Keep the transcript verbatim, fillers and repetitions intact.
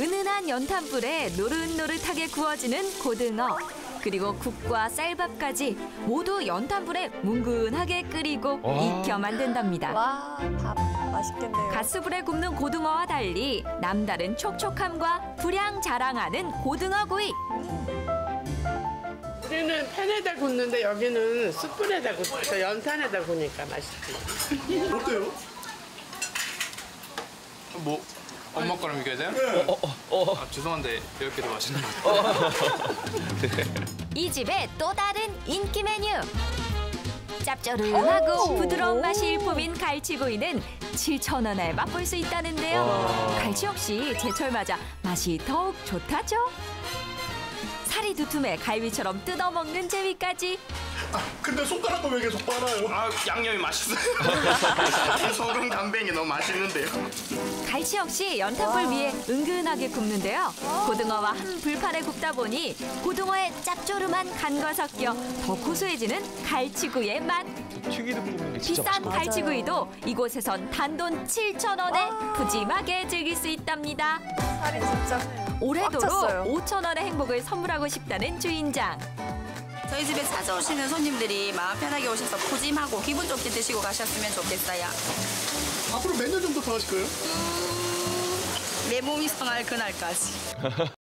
은은한 연탄불에 노릇노릇하게 구워지는 고등어. 그리고 국과 쌀밥까지 모두 연탄불에 뭉근하게 끓이고 익혀 만든답니다. 와, 밥 맛있겠네요. 가스불에 굽는 고등어와 달리 남다른 촉촉함과 불향 자랑하는 고등어구이. 우리는 팬에다 굽는데 여기는 숯불에다 굽고 연탄에다 구우니까 맛있지. 어때요? 뭐 엄마 거랑 비교하세요? 네. 어, 어, 어. 아, 죄송한데 이렇게 더 맛있는 것 같아요. 이 집의 또 다른 인기 메뉴. 짭조름하고 부드러운 맛이 일품인 갈치구이는 칠천 원에 맛볼 수 있다는데요. 갈치 역시 제철 맞아 맛이 더욱 좋다죠. 살이 두툼해 갈비처럼 뜯어먹는 재미까지. 아, 근데 손가락도 왜 계속 빨아요? 아, 양념이 맛있어요. 소금 담백이 너무 맛있는데요. 갈치 역시 연탄불 위에 은근하게 굽는데요. 고등어와 한 불판에 굽다 보니 고등어의 짭조름한 간과 섞여 더 고소해지는 갈치구이의 맛. 튀기도 굽는 게 진짜 비싼 맛있어. 갈치구이도 이곳에선 단돈 칠천 원에 푸짐하게 즐길 수 있답니다. 살이 진짜 꽉 올해도로 찼어요. 오천 원의 행복을 선물하고 싶다는 주인장. 저희 집에 자주 오시는 손님들이 마음 편하게 오셔서 푸짐하고 기분 좋게 드시고 가셨으면 좋겠어요. 앞으로 몇 년 정도 더 하실 거예요? 내 몸이 성할 그날까지.